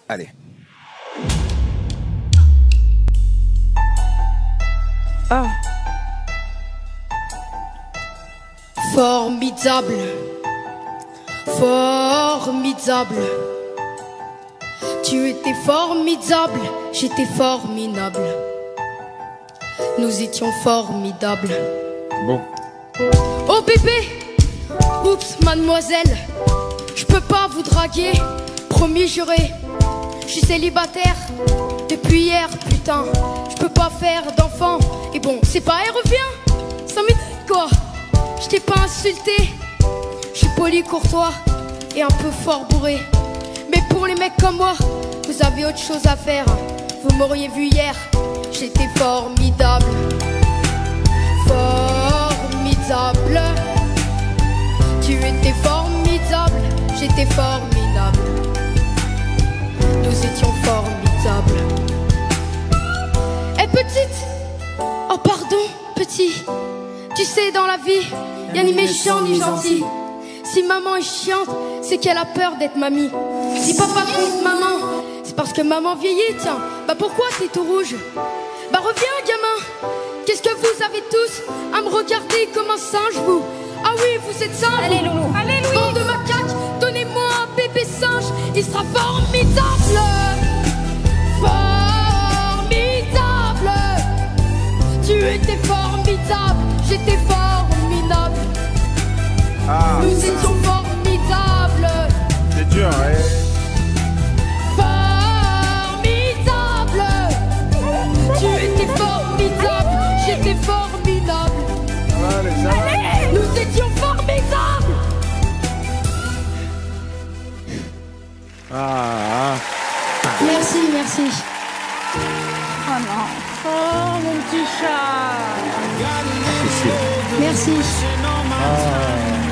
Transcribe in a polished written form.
Allez. Ah. Formidable, formidable. Tu étais formidable, j'étais formidable. Nous étions formidables. Bon. Oh bébé, oups mademoiselle, je peux pas vous draguer, promis juré. Je suis célibataire depuis hier, putain. Je peux pas faire d'enfant. Et bon, c'est pas, elle revient. Ça m'étonne quoi. Je t'ai pas insulté. Je suis poli, courtois et un peu fort bourré. Mais pour les mecs comme moi, vous avez autre chose à faire. Vous m'auriez vu hier, j'étais formidable. Formidable. Tu étais formidable, j'étais formidable. Nous étions formidables. Eh petite, oh pardon petit. Tu sais dans la vie, y'a ni méchant ni gentil. Si maman est chiante, c'est qu'elle a peur d'être mamie. Si papa trompe maman, c'est parce que maman vieillit, tiens. Bah pourquoi t'es tout rouge? Bah reviens gamin. Qu'est-ce que vous avez tous à me regarder comme un singe vous? Ah oui, vous êtes singe. Allez loulou, allez Louis. Bande de macaques, donnez-moi un bébé singe. Il sera formidable. Formidable. Tu étais formidable, j'étais formidable. Ah, Nous étions formidables. c'est dur, ouais. Formidable. Tu étais formidable, j'étais formidable. Allez, ça va. Nous étions formidables. Ah, Merci, merci. Oh non. Oh mon petit chat. difficile. Merci. Ah.